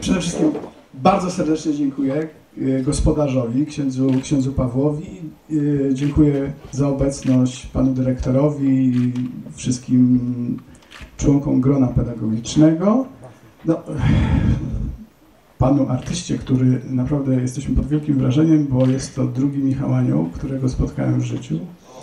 Przede wszystkim bardzo serdecznie dziękuję gospodarzowi, księdzu Pawłowi. Dziękuję za obecność panu dyrektorowi i wszystkim członkom grona pedagogicznego. No, panu artyście, który naprawdę jesteśmy pod wielkim wrażeniem, bo jest to drugi Michał Anioł, którego spotkałem w życiu.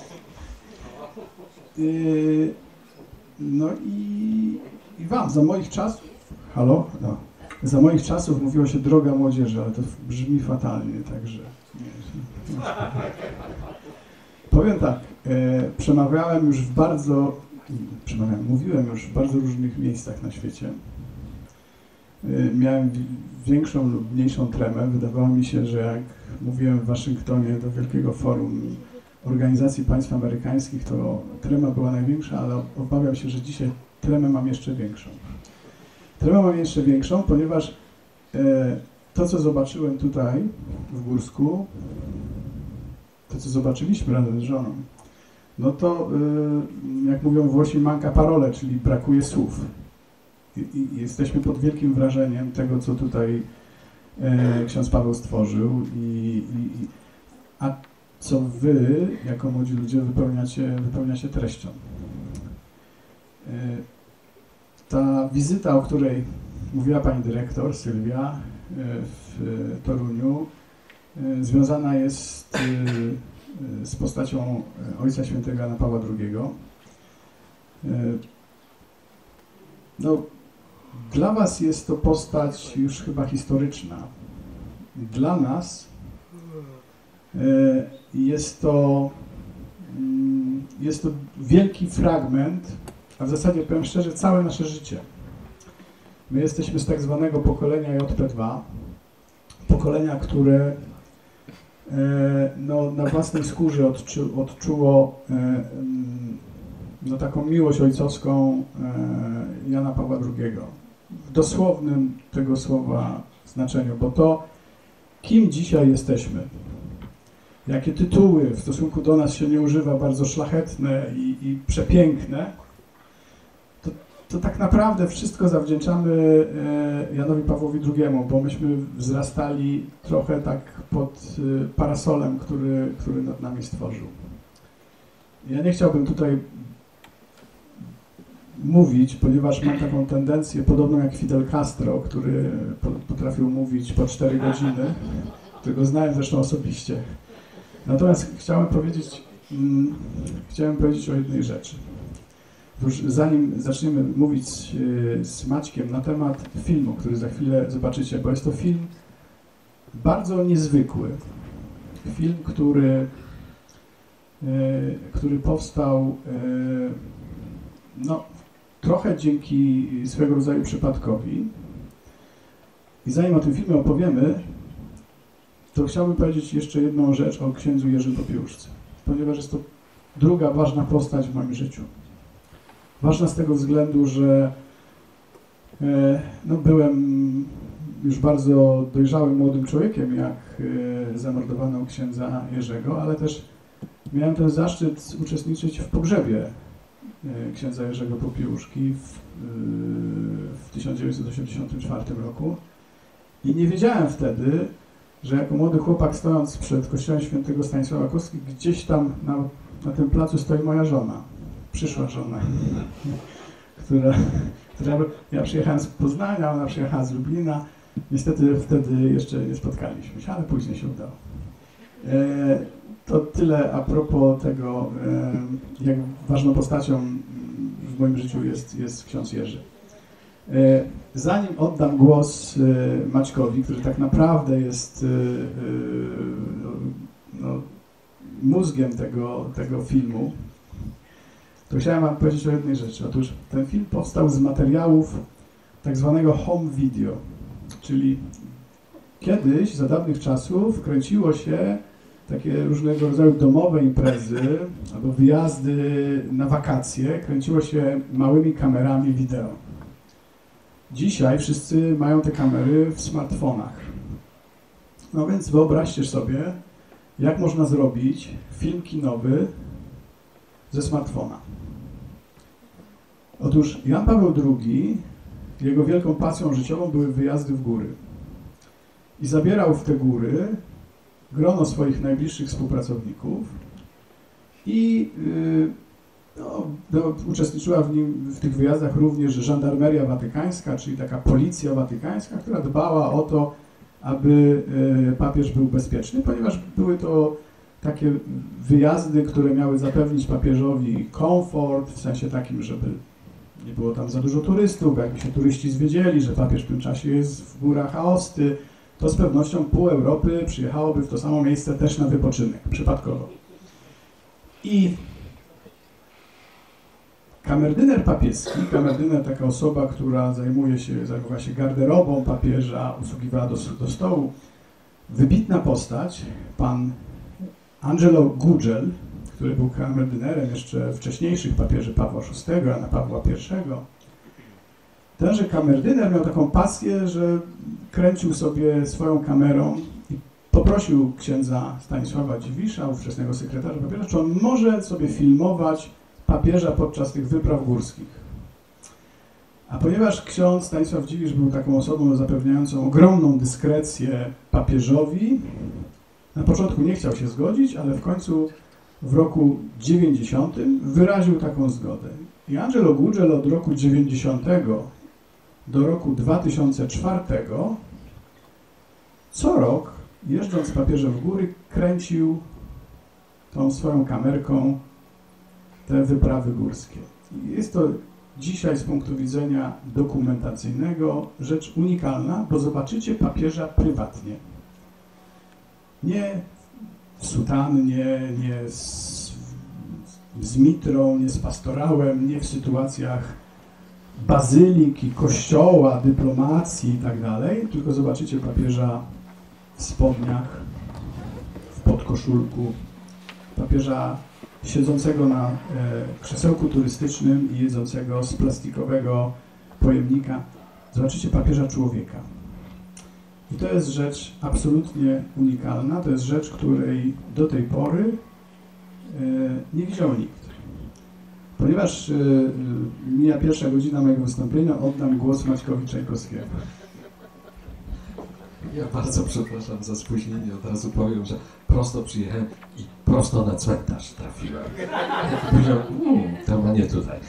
No i wam, za moich czasów, halo? No. Za moich czasów mówiło się droga młodzieży, ale to brzmi fatalnie, także... Nie. Powiem tak, mówiłem już w bardzo różnych miejscach na świecie. Miałem większą lub mniejszą tremę. Wydawało mi się, że jak mówiłem w Waszyngtonie do Wielkiego Forum Organizacji Państw Amerykańskich, to trema była największa, ale obawiam się, że dzisiaj tremę mam jeszcze większą. Tremę mam jeszcze większą, ponieważ to, co zobaczyłem tutaj w Górsku, to, co zobaczyliśmy razem z żoną, no to, jak mówią Włosi, manca parole, czyli brakuje słów. I jesteśmy pod wielkim wrażeniem tego, co tutaj ksiądz Paweł stworzył, a co wy, jako młodzi ludzie, wypełniacie treścią. Ta wizyta, o której mówiła pani dyrektor Sylwia w Toruniu, związana jest z postacią Ojca Świętego Jana Pawła II. No, dla was jest to postać już chyba historyczna. Dla nas jest to wielki fragment, a w zasadzie, powiem szczerze, całe nasze życie. My jesteśmy z tak zwanego pokolenia JP2, pokolenia, które no, na własnej skórze odczuło no, taką miłość ojcowską Jana Pawła II. W dosłownym tego słowa znaczeniu, bo to, kim dzisiaj jesteśmy, jakie tytuły w stosunku do nas się nie używa, bardzo szlachetne i przepiękne, to tak naprawdę wszystko zawdzięczamy Janowi Pawłowi II, bo myśmy wzrastali trochę tak pod parasolem, który nad nami stworzył. Ja nie chciałbym tutaj mówić, ponieważ mam taką tendencję, podobną jak Fidel Castro, który potrafił mówić po 4 godziny, którego znałem zresztą osobiście. Natomiast chciałem powiedzieć o jednej rzeczy. Już zanim zaczniemy mówić z Maćkiem na temat filmu, który za chwilę zobaczycie, bo jest to film bardzo niezwykły. Film, który powstał no, trochę dzięki swego rodzaju przypadkowi. I zanim o tym filmie opowiemy, to chciałbym powiedzieć jeszcze jedną rzecz o księdzu Jerzym Popiełuszce, ponieważ jest to druga ważna postać w moim życiu. Ważna z tego względu, że no, byłem już bardzo dojrzałym młodym człowiekiem, jak zamordowano księdza Jerzego, ale też miałem ten zaszczyt uczestniczyć w pogrzebie księdza Jerzego Popiełuszki w 1984 roku i nie wiedziałem wtedy, że jako młody chłopak, stojąc przed kościołem świętego Stanisława Kostki, gdzieś tam na tym placu stoi moja żona, przyszła żona, ja przyjechałem z Poznania, ona przyjechała z Lublina. Niestety wtedy jeszcze nie spotkaliśmy się, ale później się udało. To tyle a propos tego, jak ważną postacią w moim życiu jest ksiądz Jerzy. Zanim oddam głos Maćkowi, który tak naprawdę jest no, mózgiem tego filmu, to chciałem wam powiedzieć o jednej rzeczy. Otóż ten film powstał z materiałów tak zwanego home video, czyli kiedyś, za dawnych czasów, kręciło się takie różnego rodzaju domowe imprezy albo wyjazdy na wakacje, kręciło się małymi kamerami wideo. Dzisiaj wszyscy mają te kamery w smartfonach. No więc wyobraźcie sobie, jak można zrobić film kinowy ze smartfona. Otóż Jan Paweł II jego wielką pasją życiową były wyjazdy w góry. I zabierał w te góry grono swoich najbliższych współpracowników i uczestniczyła w tych wyjazdach również żandarmeria watykańska, czyli taka policja watykańska, która dbała o to, aby papież był bezpieczny, ponieważ były to takie wyjazdy, które miały zapewnić papieżowi komfort, w sensie takim, żeby nie było tam za dużo turystów, jakby się turyści zwiedzieli, że papież w tym czasie jest w górach Aosty, to z pewnością pół Europy przyjechałoby w to samo miejsce też na wypoczynek, przypadkowo. I kamerdyner papieski, kamerdyner taka osoba, która zajmowała się garderobą papieża, usługiwała do stołu, wybitna postać, pan Angelo Gugel, który był kamerdynerem jeszcze wcześniejszych papieży Pawła VI, Jana Pawła I. Tenże kamerdyner miał taką pasję, że kręcił sobie swoją kamerą i poprosił księdza Stanisława Dziwisza, ówczesnego sekretarza papieża, czy on może sobie filmować papieża podczas tych wypraw górskich. A ponieważ ksiądz Stanisław Dziwisz był taką osobą zapewniającą ogromną dyskrecję papieżowi, na początku nie chciał się zgodzić, ale w końcu w roku 90 wyraził taką zgodę. I Angelo Gugel od roku 90 do roku 2004 co rok, jeżdżąc z papieżem w góry, kręcił tą swoją kamerką te wyprawy górskie. I jest to dzisiaj z punktu widzenia dokumentacyjnego rzecz unikalna, bo zobaczycie papieża prywatnie. Nie w sutannie, nie z mitrą, nie z pastorałem, nie w sytuacjach bazyliki, kościoła, dyplomacji i tak dalej, tylko zobaczycie papieża w spodniach, w podkoszulku, papieża siedzącego na krzesełku turystycznym i jedzącego z plastikowego pojemnika. Zobaczycie papieża człowieka. I to jest rzecz absolutnie unikalna, to jest rzecz, której do tej pory nie widział nikt. Ponieważ mija pierwsza godzina mojego wystąpienia, oddam głos Maćkowi Czajkowskiemu. Ja bardzo przepraszam za spóźnienie, od razu powiem, że prosto przyjechałem i prosto na cmentarz trafiłem. Powiedziałem, to ma nie tutaj.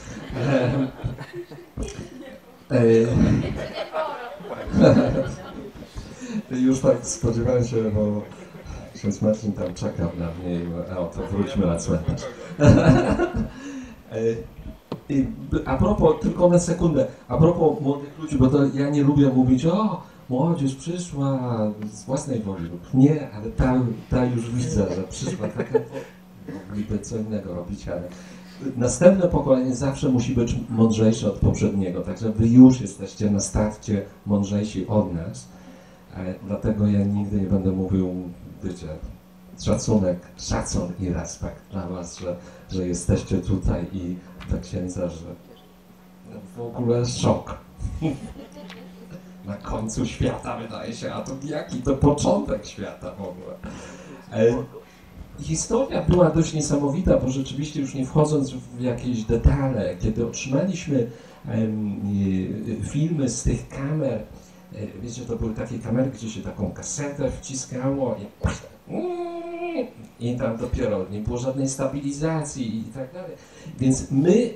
Już tak spodziewałem się, bo ksiądz Marcin tam czekał na mnie i to wróćmy na cmentarz. A propos, tylko na sekundę, a propos młodych ludzi, bo to ja nie lubię mówić, o, młodzież przyszła z własnej woli lub nie, ale ta już widzę, że przyszła taka, mogliby co innego robić, ale następne pokolenie zawsze musi być mądrzejsze od poprzedniego, także wy już jesteście na starcie mądrzejsi od nas, dlatego ja nigdy nie będę mówił, wiecie, szacun i respekt dla was, że jesteście tutaj i dla księdza, że w ogóle szok. Na końcu świata wydaje się, a to jaki to początek świata w ogóle. Historia była dość niesamowita, bo rzeczywiście już nie wchodząc w jakieś detale, kiedy otrzymaliśmy filmy z tych kamer, wiecie, to były takie kamery, gdzie się taką kasetę wciskało i tam dopiero nie było żadnej stabilizacji i tak dalej. Więc my,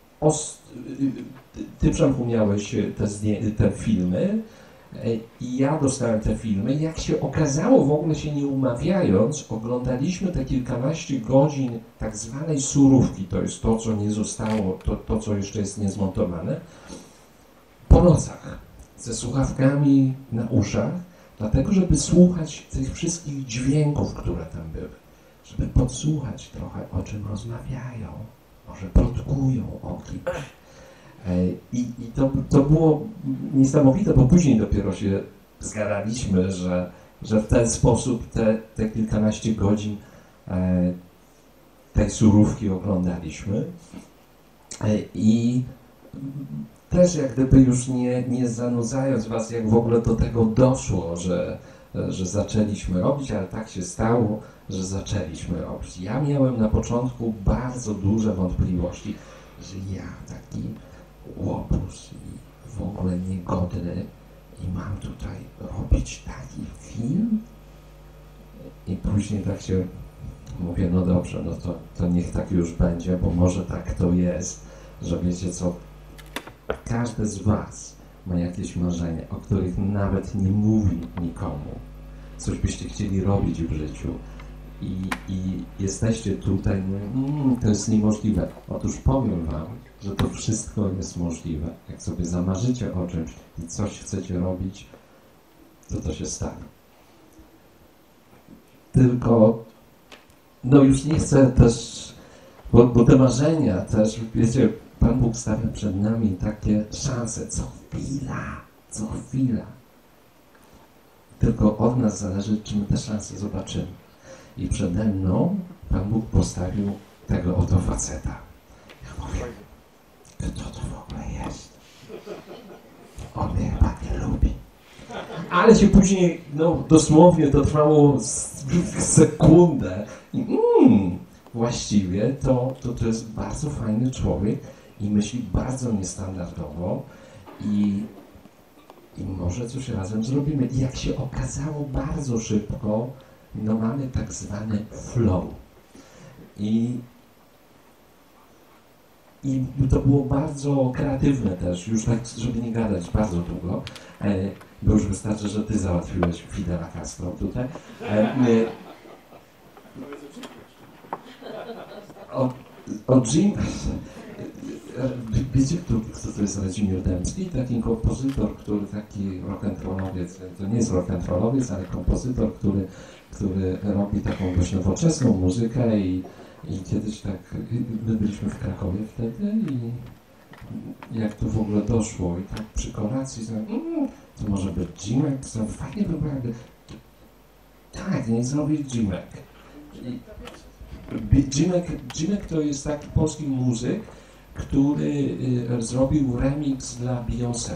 ty Przemku miałeś te filmy i ja dostałem te filmy. Jak się okazało, w ogóle się nie umawiając, oglądaliśmy te kilkanaście godzin tak zwanej surówki, to jest to, co nie zostało, to co jeszcze jest niezmontowane, po nocach, ze słuchawkami na uszach, dlatego, żeby słuchać tych wszystkich dźwięków, które tam były, żeby podsłuchać trochę, o czym rozmawiają, może plotkują o kimś. I to było niesamowite, bo później dopiero się zgadaliśmy, że w ten sposób te kilkanaście godzin tej surówki oglądaliśmy. I też jak gdyby już nie zanudzając was, jak w ogóle do tego doszło, że zaczęliśmy robić, ale tak się stało, że zaczęliśmy robić. Ja miałem na początku bardzo duże wątpliwości, że ja taki łobuz i w ogóle niegodny i mam tutaj robić taki film? I później tak się mówię, no dobrze, no to niech tak już będzie, bo może tak to jest, że wiecie co, każdy z was ma jakieś marzenia, o których nawet nie mówi nikomu. Coś byście chcieli robić w życiu i jesteście tutaj, to jest niemożliwe. Otóż powiem wam, że to wszystko jest możliwe. Jak sobie zamarzycie o czymś i coś chcecie robić, to się stanie. Tylko, no już nie chcę też, bo te marzenia też, wiecie, Pan Bóg stawia przed nami takie szanse, co chwila. Tylko od nas zależy, czy my te szanse zobaczymy. I przede mną Pan Bóg postawił tego oto faceta. Ja mówię, kto to w ogóle jest? On mnie chyba nie lubi. Ale się później, no dosłownie to trwało sekundę i właściwie to jest bardzo fajny człowiek i myśli bardzo niestandardowo i może coś razem zrobimy. I jak się okazało bardzo szybko, no mamy tak zwany flow. I to było bardzo kreatywne też, już tak, żeby nie gadać bardzo długo, bo już wystarczy, że ty załatwiłeś Fidela Castro tutaj. O Jim... Wiecie, kto to jest Radzimir Dębski? Taki kompozytor, który taki rock'n'rollowiec, to nie jest rock'n'rollowiec, ale kompozytor, który robi taką dość nowoczesną muzykę i kiedyś tak, my byliśmy w Krakowie wtedy i jak to w ogóle doszło i tak przy kolacji to może być Jimek, to fajnie by było jakby... Tak, nie zrobić Jimek. Jimek to jest taki polski muzyk, który zrobił remix dla Beyoncé.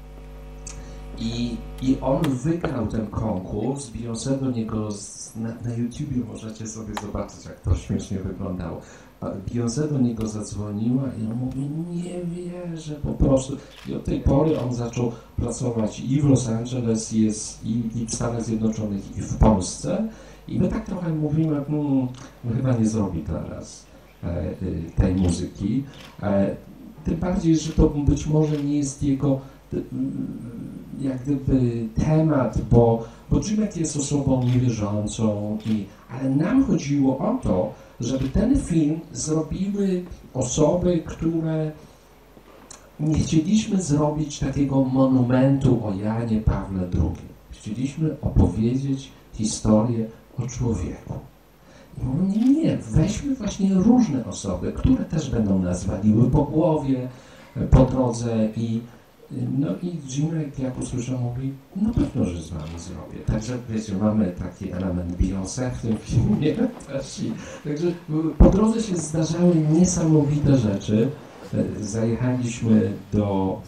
I on wygrał ten konkurs, Beyoncé do niego, na YouTubie możecie sobie zobaczyć, jak to śmiesznie wyglądało. Beyoncé do niego zadzwoniła i on mówi, nie wierzę po prostu. I od tej pory on zaczął pracować i w Los Angeles, i w Stanach Zjednoczonych, i w Polsce. I my tak trochę mówimy, chyba nie zrobi teraz tej muzyki. Tym bardziej, że to być może nie jest jego jak gdyby temat, bo Jimek jest osobą niewierzącą, ale nam chodziło o to, żeby ten film zrobiły osoby, które nie chcieliśmy zrobić takiego monumentu o Janie Pawle II. Chcieliśmy opowiedzieć historię o człowieku. I mówię, nie, weźmy właśnie różne osoby, które też będą nas waliły po głowie, po drodze i Jimek, jak usłyszał, mówi, no pewno, że z wami zrobię. Także wiecie, mamy taki element Beyoncé w tym filmie też. Także po drodze się zdarzały niesamowite rzeczy. Zajechaliśmy do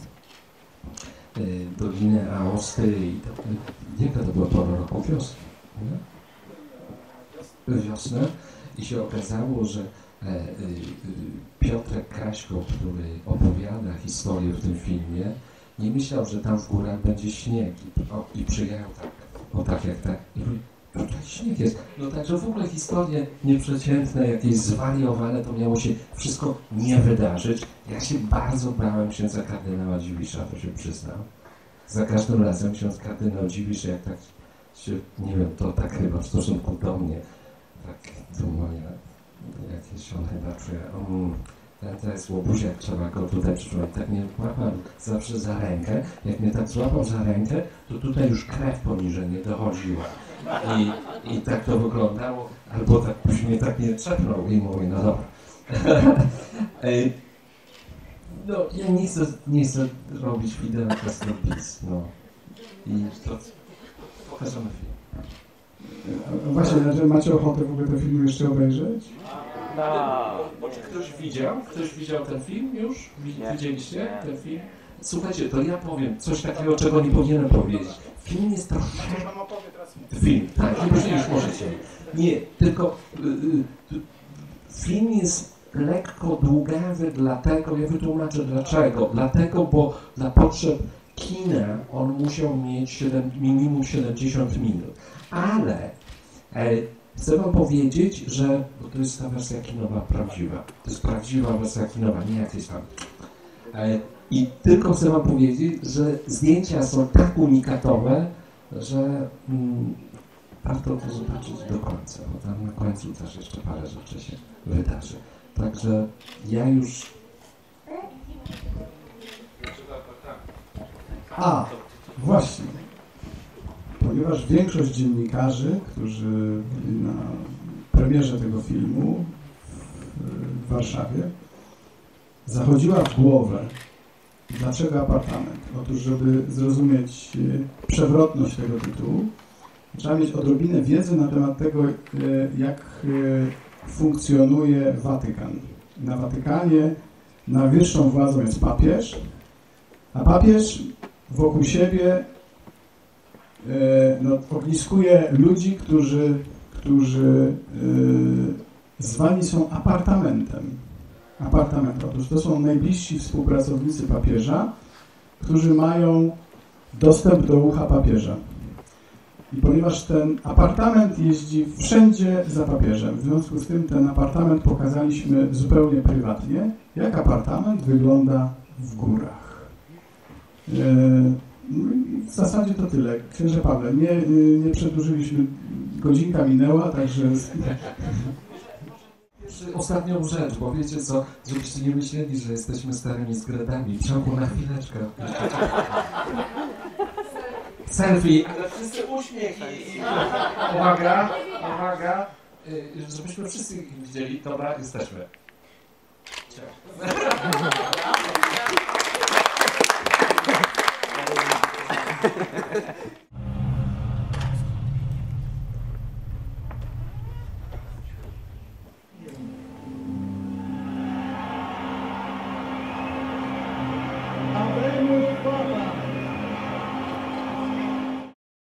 Doliny Aosty i jaka to była pora roku? Wiosnę. I się okazało, że Piotrek Kraśko, który opowiada historię w tym filmie, nie myślał, że tam w górach będzie śnieg i przyjechał tak jak tak. I mówi, tutaj śnieg jest. No także w ogóle historie nieprzeciętne, jakieś zwariowane, to miało się wszystko nie wydarzyć. Ja się bardzo bałem księdza kardynała Dziwisza, to się przyznam. Za każdym razem ksiądz kardynał Dziwisz, jak tak się, nie wiem, to tak chyba w stosunku do mnie, tak to moje jakieś on chyba czuje, to jest łobuziak, trzeba go tutaj przytrzymać. Tak mnie łapał zawsze za rękę. Jak mnie tak złapał za rękę, to tutaj już krew poniżej nie dochodziła. I tak to wyglądało, albo tak mnie tak nie trzepnął i mówi, no dobra. No, ja nie chcę robić Fidela Castro bis, no. I to pokażemy film. Właśnie, że macie ochotę w ogóle ten film jeszcze obejrzeć? Czy ktoś widział ten film już? Widzieliście ten film? Słuchajcie, to ja powiem coś takiego, czego nie powinienem powiedzieć. Film jest troszeczkę... Film, tak, już możecie. Nie, tylko film jest lekko długawy dlatego, ja wytłumaczę dlaczego. Dlatego, bo dla potrzeb kina on musiał mieć minimum 70 minut. Ale chcę wam powiedzieć, że, bo to jest ta wersja kinowa prawdziwa, to jest prawdziwa wersja kinowa, nie jakieś tam. I tylko chcę wam powiedzieć, że zdjęcia są tak unikatowe, że warto to zobaczyć do końca, bo tam na końcu też jeszcze parę rzeczy się wydarzy. Także ja już... A, właśnie. Ponieważ większość dziennikarzy, którzy byli na premierze tego filmu w Warszawie, zachodziła w głowę, dlaczego apartament. Otóż, żeby zrozumieć przewrotność tego tytułu, trzeba mieć odrobinę wiedzy na temat tego, jak funkcjonuje Watykan. Na Watykanie najwyższą władzą jest papież, a papież wokół siebie ogniskuje ludzi, którzy zwani są apartamentem. Otóż to są najbliżsi współpracownicy papieża, którzy mają dostęp do ucha papieża. I ponieważ ten apartament jeździ wszędzie za papieżem, w związku z tym ten apartament pokazaliśmy zupełnie prywatnie, jak apartament wygląda w górach. W zasadzie to tyle. Księże Pawle, nie przedłużyliśmy, godzinka minęła, także... Ostatnią rzecz, bo wiecie co, żebyście nie myśleli, że jesteśmy starymi skredami. W ciągu na chwileczkę. Selfie. Ale wszyscy uśmiech i... Uwaga, uwaga. Żebyśmy wszyscy widzieli. Dobra, jesteśmy. Habemus Papa!